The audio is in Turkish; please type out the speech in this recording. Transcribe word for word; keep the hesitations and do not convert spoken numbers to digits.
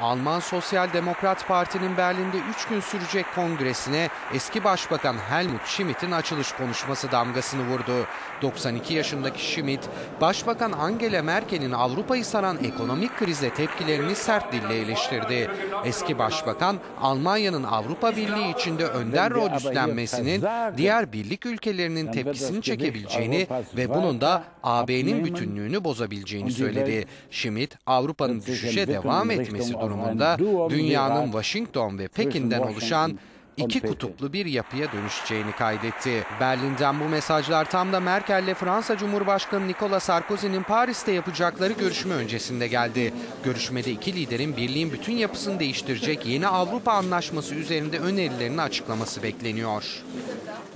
Alman Sosyal Demokrat Parti'nin Berlin'de üç gün sürecek kongresine eski Başbakan Helmut Schmidt'in açılış konuşması damgasını vurdu. doksan iki yaşındaki Schmidt, Başbakan Angela Merkel'in Avrupa'yı saran ekonomik krize tepkilerini sert dille eleştirdi. Eski Başbakan, Almanya'nın Avrupa Birliği içinde önder rol üstlenmesinin diğer birlik ülkelerinin tepkisini çekebileceğini ve bunun da A B'nin bütünlüğünü bozabileceğini söyledi. Schmidt, Avrupa'nın düşüşe devam etmesi durumunda dünyanın Washington ve Pekin'den oluşan iki kutuplu bir yapıya dönüşeceğini kaydetti. Berlin'den bu mesajlar tam da Merkel'le Fransa Cumhurbaşkanı Nicolas Sarkozy'nin Paris'te yapacakları görüşme öncesinde geldi. Görüşmede iki liderin birliğin bütün yapısını değiştirecek yeni Avrupa Anlaşması üzerinde önerilerini açıklaması bekleniyor.